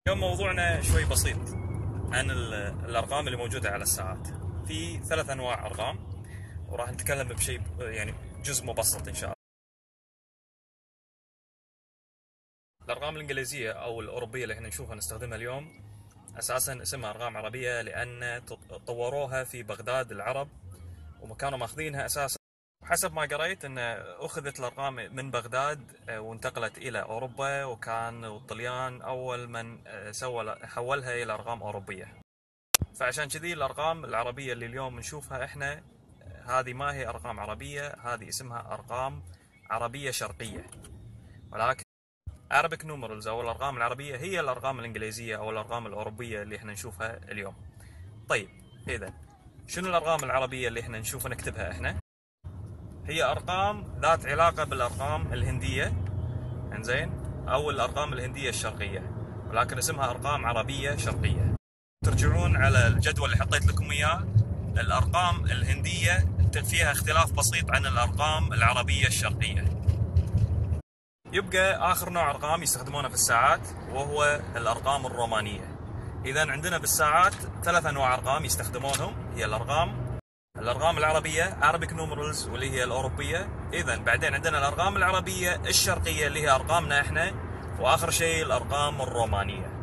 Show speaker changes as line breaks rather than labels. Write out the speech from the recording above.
اليوم موضوعنا شوي بسيط عن الأرقام اللي موجودة على الساعات. في 3 أنواع أرقام، وراح نتكلم بشيء يعني جزء مبسط إن شاء الله. الأرقام الإنجليزية أو الأوروبية اللي احنا نشوفها نستخدمها اليوم أساسا اسمها أرقام عربية، لأن طوروها في بغداد العرب وكانوا ماخذينها أساسا. حسب ما قريت أن أخذت الأرقام من بغداد وانتقلت إلى أوروبا، وكان الطليان أول من حولها إلى أرقام أوروبية. فعشان كذي الأرقام العربية اللي اليوم نشوفها إحنا هذه ما هي أرقام عربية، هذه اسمها أرقام عربية شرقية. ولكن Arabic numerals أو الأرقام العربية هي الأرقام الإنجليزية أو الأرقام الأوروبية اللي إحنا نشوفها اليوم. طيب إذا شنو الأرقام العربية اللي إحنا نشوفها نكتبها إحنا؟ هي أرقام ذات علاقة بالأرقام الهندية، إنزين، أو الأرقام الهندية الشرقية، ولكن اسمها أرقام عربية شرقية. ترجعون على الجدول اللي حطيت لكم إياه، الأرقام الهندية فيها اختلاف بسيط عن الأرقام العربية الشرقية. يبقى آخر نوع أرقام يستخدمونها في الساعات وهو الأرقام الرومانية. إذا عندنا بالساعات 3 أنواع أرقام يستخدمونهم، هي الأرقام العربية Arabic numerals واللي هي الأوروبية. إذا بعدين عندنا الأرقام العربية الشرقية اللي هي أرقامنا إحنا، وآخر شيء الأرقام الرومانية.